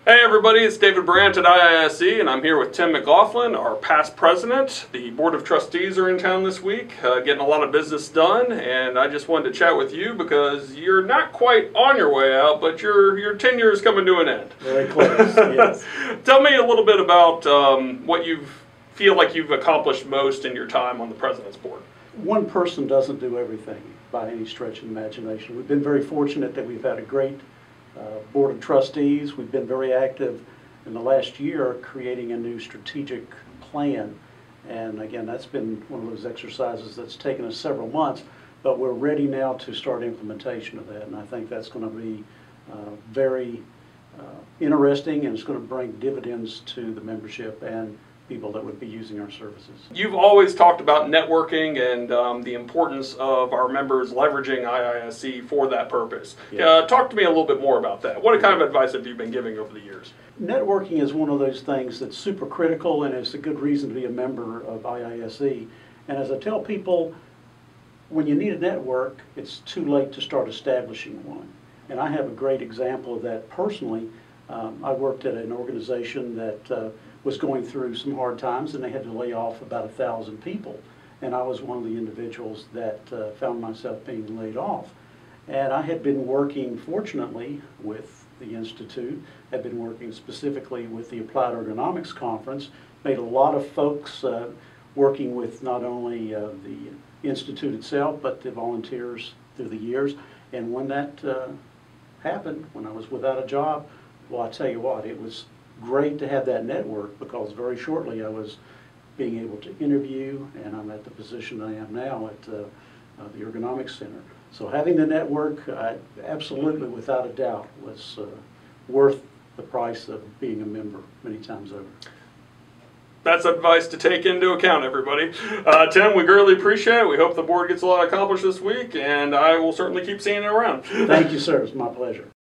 Hey everybody, it's David Brandt at IISE, and I'm here with Tim McGlothlin, our past president. The Board of Trustees are in town this week, getting a lot of business done, and I just wanted to chat with you because you're not quite on your way out, but your tenure is coming to an end. Very close, yes. Tell me a little bit about what you feel like you've accomplished most in your time on the President's Board. One person doesn't do everything by any stretch of the imagination. We've been very fortunate that we've had a great Board of Trustees. We've been very active in the last year creating a new strategic plan, and again, that's been one of those exercises that's taken us several months, but we're ready now to start implementation of that, and I think that's going to be very interesting, and it's going to bring dividends to the membership and people that would be using our services. You've always talked about networking and the importance of our members leveraging IISE for that purpose. Yes. Talk to me a little bit more about that. What kind of advice have you been giving over the years? Networking is one of those things that's super critical, and it's a good reason to be a member of IISE. And as I tell people, when you need a network, it's too late to start establishing one. And I have a great example of that personally. I worked at an organization that was going through some hard times, and they had to lay off about 1,000 people. And I was one of the individuals that found myself being laid off. And I had been working, fortunately, with the Institute, had been working specifically with the Applied Ergonomics Conference, made a lot of folks working with not only the Institute itself, but the volunteers through the years. And when that happened, when I was without a job, well, I tell you what, it was great to have that network, because very shortly I was being able to interview, and I'm at the position I am now at the Ergonomics Center. So having the network, absolutely, without a doubt, was worth the price of being a member many times over. That's advice to take into account, everybody. Tim, we greatly appreciate it. We hope the board gets a lot accomplished this week, and I will certainly keep seeing it around. Thank you, sir. It's my pleasure.